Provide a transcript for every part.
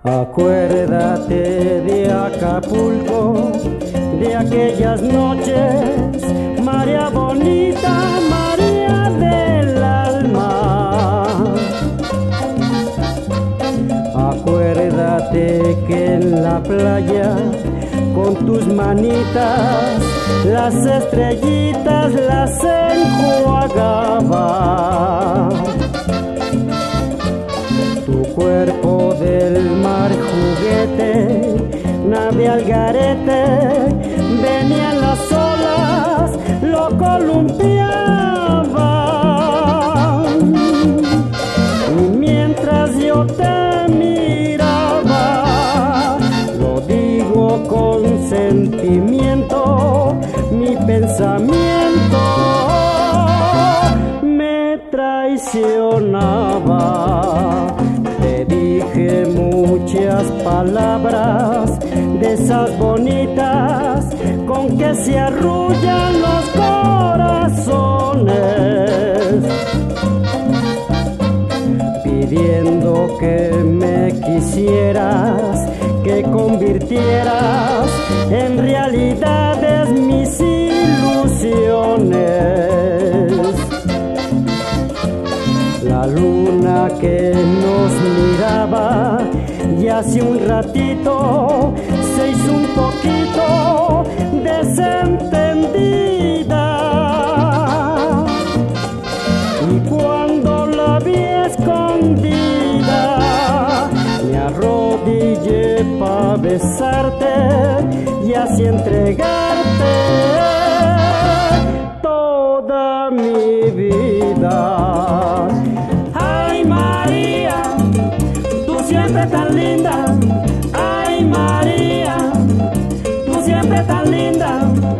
Acuérdate de Acapulco, de aquellas noches, María bonita, María del alma. Acuérdate que en la playa, con tus manitas, las estrellitas las enjuagaba. Tu cuerpo del mar juguete, nave al garete, venían las olas, lo columpiaban. Y mientras yo te miraba, lo digo con sentimiento, mi pensamiento me traicionaba. Te dije muchas palabras de esas bonitas con que se arrullan los corazones, pidiendo que me quisieras, que convirtieras en realidades mis ilusiones. La luna que nos miraba y hace un ratito se hizo un poquito desentendida, y cuando la vi escondida me arrodillé pa' besarte y así entregarte toda mi vida. Ay María, tú siempre tan linda. Ay María, tú siempre tan linda.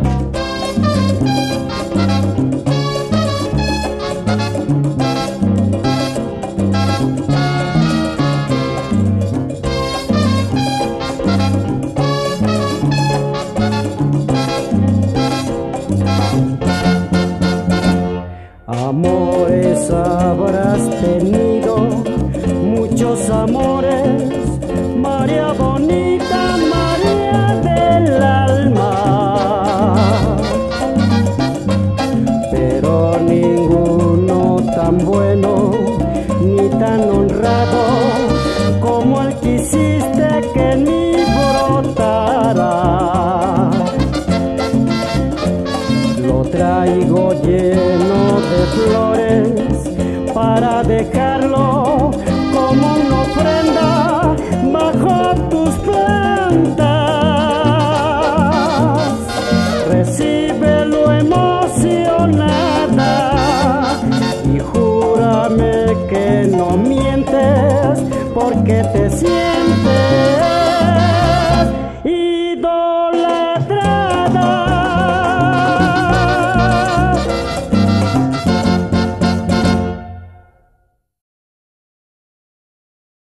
Amores habrás tenido, muchos amores, María bonita, María del alma, pero ninguno tan bueno ni tan honrado como el que hiciste que ni brotara. Lo traigo lleno de flores para dejarlo como una ofrenda bajo tus plantas. Recíbelo emocionada y júrame que no mientes, porque te siento